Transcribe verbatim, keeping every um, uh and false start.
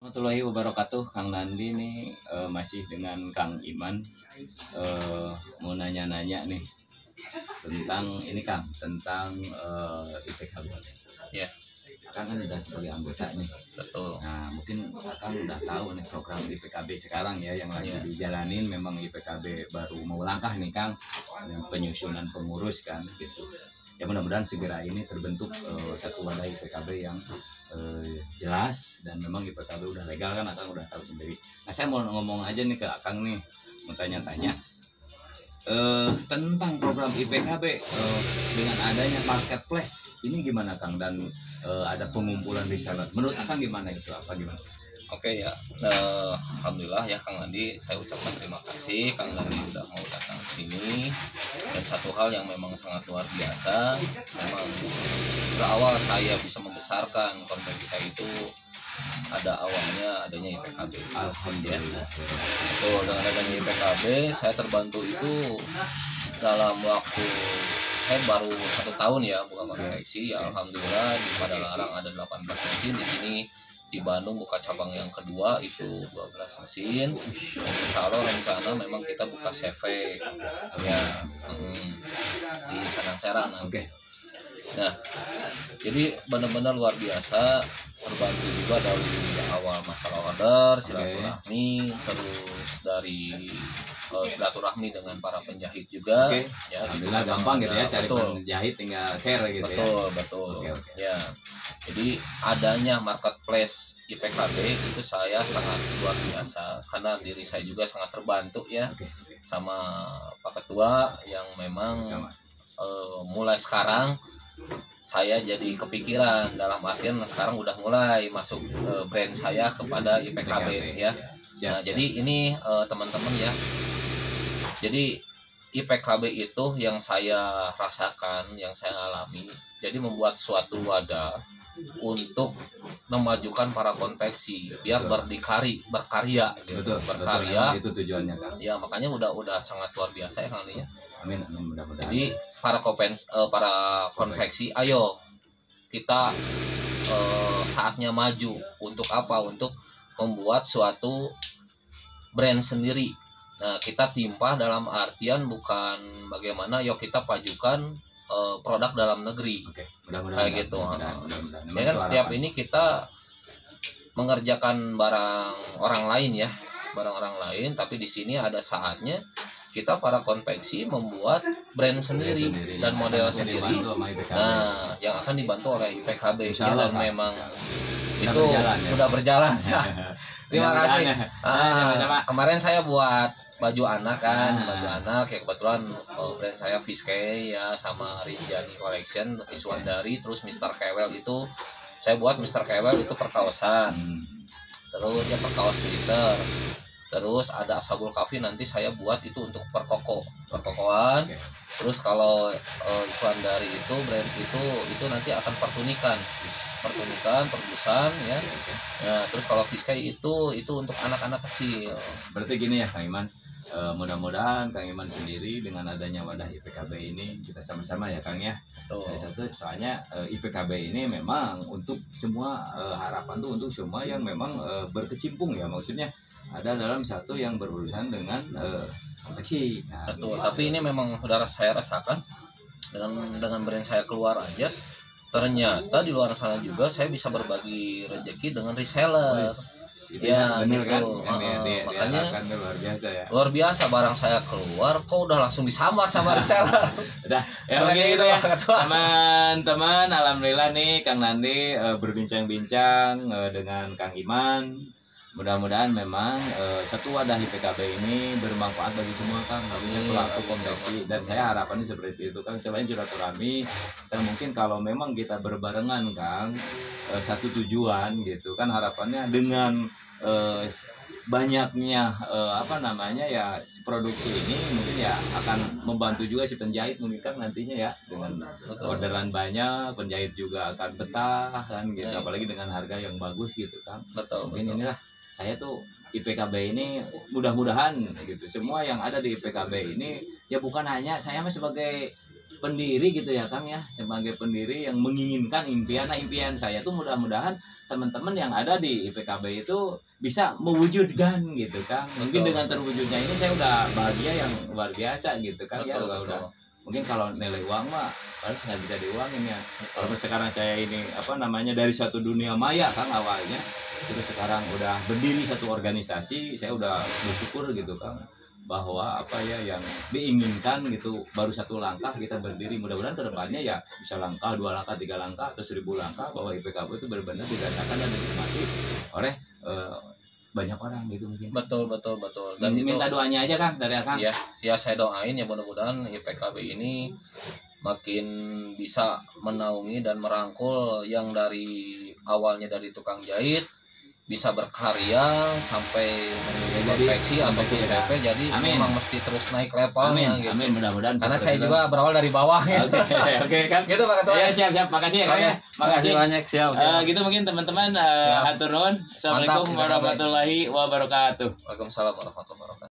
Warahmatullahi wabarakatuh. Kang Nandi nih eh, masih dengan Kang Iman, eh, mau nanya-nanya nih tentang ini Kang, tentang eh, I P K B. Ya, Akang kan sudah sebagai anggota nih. betul. Nah, mungkin Akang udah tahu nih program I P K B sekarang ya yang lagi Ya. dijalanin. Memang I P K B baru mau langkah nih Kang, dengan penyusunan pengurus kan gitu. Ya mudah-mudahan segera ini terbentuk eh, satu wadah I P K B yang eh, jelas, dan memang I P K B udah legal kan, Akang udah tahu sendiri. Nah, saya mau ngomong aja nih ke Akang nih, mau tanya-tanya eh, tentang program I P K B eh, dengan adanya marketplace ini gimana Kang, dan eh, ada pengumpulan reseller. Menurut Akang gimana itu? Apa gimana? Oke ya, eh, alhamdulillah ya Kang Andi, saya ucapkan terima kasih Kang Andi sudah mau datang ke sini. Dan satu hal yang memang sangat luar biasa, memang berawal saya bisa membesarkan konvensi saya itu ada awalnya adanya I P K B. Alhamdulillah. Betul, dengan adanya I P K B saya terbantu itu dalam waktu saya baru satu tahun ya buka konveksi. Ya, alhamdulillah di Padalarang ada delapan belas mesin, di sini di Bandung buka cabang yang kedua itu dua belas mesin. Dan insya Allah rencana memang kita buka C V ya hmm, di Sanang Serang nanti. Oke. Nah, jadi benar-benar luar biasa, terbantu juga dari awal masalah order, silaturahmi, terus dari uh, silaturahmi dengan para penjahit juga. Oke. Ya, Alhamdulillah gampang gitu ya, cari betul. penjahit tinggal share gitu ya. Betul, betul. Oke, oke. Ya. Jadi adanya marketplace I P K B itu saya sangat luar biasa, karena diri saya juga sangat terbantu ya Oke. sama Pak Ketua yang memang Sama. uh, mulai sekarang saya jadi kepikiran, dalam artian sekarang udah mulai masuk uh, brand saya kepada I P K B ya. Siap, Nah, siap. jadi ini uh, teman-teman ya. Jadi I P K B itu yang saya rasakan, yang saya alami. Jadi membuat suatu wadah untuk memajukan para konveksi biar Betul. berdikari, berkarya gitu. Betul, berkarya. betul, itu tujuannya Kang. Ya, makanya udah udah sangat luar biasa ya Kang ya. Amin, amin, mudah-mudahan. Jadi para konveksi, uh, para konveksi, ayo kita uh, saatnya maju. Untuk apa? Untuk membuat suatu brand sendiri. Nah, kita timpa dalam artian bukan bagaimana, yuk kita pajukan uh, produk dalam negeri. Oke, mudah-mudahan Kayak gitu. mudah-mudahan, mudah-mudahan. Ya kan setiap ini kita mengerjakan barang orang lain ya, barang orang lain, tapi di sini ada saatnya kita para konveksi membuat brand sendiri, sendiri dan yang model akan sendiri. dibantu sama I P K B. Nah, yang akan dibantu oleh I P K B Insya ya, Allah, dan Pak. memang Insya Allah. itu Udah berjalan, ya? udah berjalan ya. Terima kasih. Mudah-mudahan ya. Ah, Nah, sama-sama. kemarin saya buat baju anak kan, Nah. baju anak ya, kebetulan oh, brand saya Fiskey ya, sama Rinjani Collection, Iswandari, terus Mister Kewel itu saya buat Mister Kewel itu perkaosan. Hmm. Terus ya perkaos Twitter. Terus ada Ashabul Kahfi, nanti saya buat itu untuk perkoko, perkokoan. Oke. Terus kalau uh, Iswandari itu brand itu itu nanti akan pertunikan, pertunikan, perbusan ya. Oke. Nah, terus kalau Fiskey itu itu untuk anak-anak kecil. Berarti gini ya Kang Iman, Eh, mudah-mudahan Kang Iman sendiri dengan adanya wadah I P K B ini kita sama-sama ya Kang ya. Tuh. Yang satu soalnya eh, I P K B ini memang untuk semua, eh, harapan tuh untuk semua yang memang eh, berkecimpung ya, maksudnya ada dalam satu yang berurusan dengan eh, konveksi. Nah, Betul. gitu. Tapi ini memang saudara saya rasakan dengan dengan brand saya keluar aja, ternyata di luar sana juga saya bisa berbagi rezeki dengan reseller. Itu Ya, bener gitu. kan? Uh, Yang di- di- makanya diharapkan tuh luar biasa ya. Luar biasa, barang saya keluar kok udah langsung disambar sama reseller. Udah, ya mungkin gitu ya teman-teman. Alhamdulillah nih Kang Nandi eh, berbincang-bincang eh, dengan Kang Iman. Mudah-mudahan memang eh, satu wadah I P K B ini bermanfaat bagi semua Kang, maksudnya Amin. pelaku konveksi, dan saya harapannya seperti itu Kang. Selain silaturahmi, dan mungkin kalau memang kita berbarengan Kang, eh, satu tujuan gitu kan, harapannya dengan eh, banyaknya eh, apa namanya ya si produksi ini mungkin ya akan membantu juga si penjahit mungkin kan nantinya ya, dengan Betul. orderan banyak, penjahit juga akan betah kan gitu, Ya. apalagi dengan harga yang bagus gitu kan. Betul, Mungkin betul. inilah saya tuh I P K B ini mudah-mudahan gitu semua yang ada di I P K B ini ya, bukan hanya saya mah sebagai pendiri gitu ya Kang ya, sebagai pendiri yang menginginkan impian. Nah impian saya tuh mudah-mudahan teman-teman yang ada di I P K B itu bisa mewujudkan gitu Kang. Mungkin Betul, dengan betul. terwujudnya ini saya udah bahagia yang luar biasa gitu Kang ya. Betul, Udah, betul. udah. Mungkin kalau nilai uang mah harus nggak bisa diuangin ya. Kalau sekarang saya ini apa namanya dari suatu dunia maya Kang awalnya, terus sekarang udah berdiri satu organisasi, saya udah bersyukur gitu Kang bahwa apa ya yang diinginkan gitu baru satu langkah kita berdiri, mudah-mudahan kedepannya ya bisa langkah dua langkah tiga langkah atau seribu langkah bahwa I P K B itu benar-benar dirasakan dan dinikmati oleh eh, banyak orang gitu mungkin. Betul, betul, betul. Dan Dan itu minta doanya aja Kang dari Akang. ya, ya saya doain ya mudah-mudahan I P K B ini makin bisa menaungi dan merangkul yang dari awalnya dari tukang jahit bisa berkarya sampai menjadi konveksi atau konveksi, P P ya. jadi Amin. memang mesti terus naik levelnya Amin, gitu. amin mudah-mudahan. Karena seperti saya itu. juga berawal dari bawah ya. Oke, oke kan. Gitu Pak Ketua. Ya, siap siap. Makasih ya Kang ya. Makasih. banyak, siap. Eh, gitu mungkin teman-teman, eh, Siap. hatur nuhun. Assalamualaikum Mantap, warahmatullahi wabarakatuh. Waalaikumsalam warahmatullahi wabarakatuh.